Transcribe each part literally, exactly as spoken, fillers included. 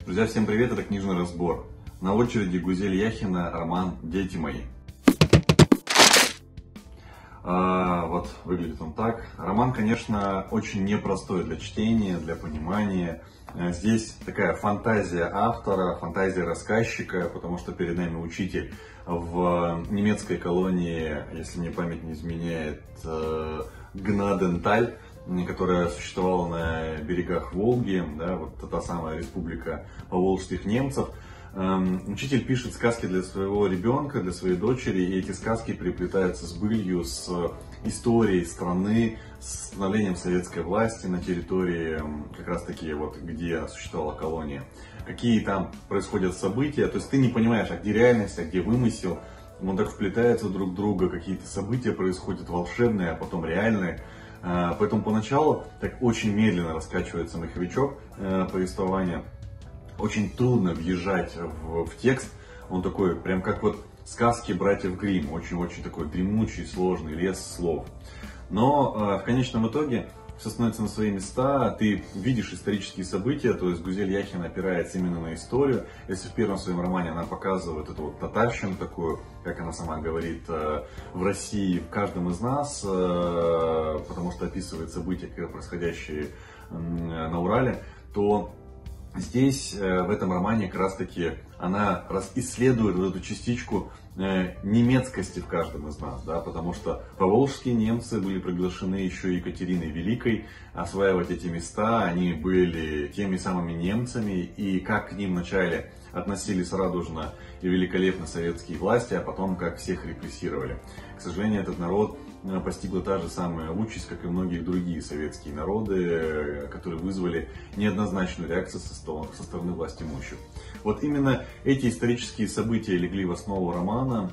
Друзья, всем привет, это книжный разбор. На очереди Гузель Яхина, роман «Дети мои». А, вот выглядит он так. Роман, конечно, очень непростой для чтения, для понимания. Здесь такая фантазия автора, фантазия рассказчика, потому что перед нами учитель в немецкой колонии, если мне память не изменяет, Гнаденталь, которая существовала на берегах Волги, да, вот та самая республика поволжских немцев. Учитель пишет сказки для своего ребенка, для своей дочери, и эти сказки переплетаются с былью, с историей страны, с становлением советской власти на территории, как раз таки, вот, где существовала колония. Какие там происходят события, то есть ты не понимаешь, а где реальность, а где вымысел. Он так вплетается друг в друга, какие-то события происходят волшебные, а потом реальные. Поэтому поначалу так очень медленно раскачивается маховичок повествования. Очень трудно въезжать в, в текст. Он такой, прям как вот сказки братьев Гримм. Очень-очень такой дремучий, сложный лес слов. Но в конечном итоге все становится на свои места. Ты видишь исторические события. То есть Гузель Яхина опирается именно на историю. Если в первом своем романе она показывает эту вот татарщину такую, как она сама говорит, в России, в каждом из нас, потому что описывает события, происходящие на Урале, то здесь, в этом романе, как раз таки, она исследует вот эту частичку немецкости в каждом из нас, да, потому что поволжские немцы были приглашены еще Екатериной Великой осваивать эти места, они были теми самыми немцами, и как к ним вначале относились радужно и великолепно советские власти, а потом как всех репрессировали. К сожалению, этот народ постигла та же самая участь, как и многие другие советские народы, которые вызвали неоднозначную реакцию со стороны власть имущих. Вот именно эти исторические события легли в основу романа,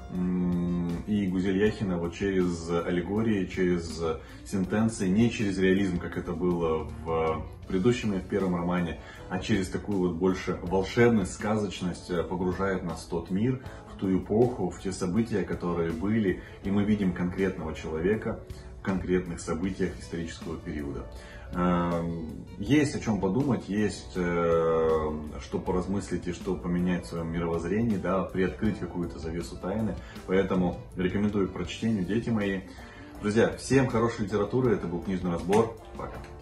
и Гузель Яхина вот через аллегории, через сентенции, не через реализм, как это было в предыдущем и в первом романе, а через такую вот больше волшебность, сказочность погружает нас в тот мир, в ту эпоху, в те события, которые были, и мы видим конкретного человека в конкретных событиях исторического периода. Есть о чем подумать, есть что поразмыслить и что поменять в своем мировоззрении, да, приоткрыть какую-то завесу тайны. Поэтому рекомендую к прочтению, дети мои. Друзья, всем хорошей литературы, это был книжный разбор. Пока.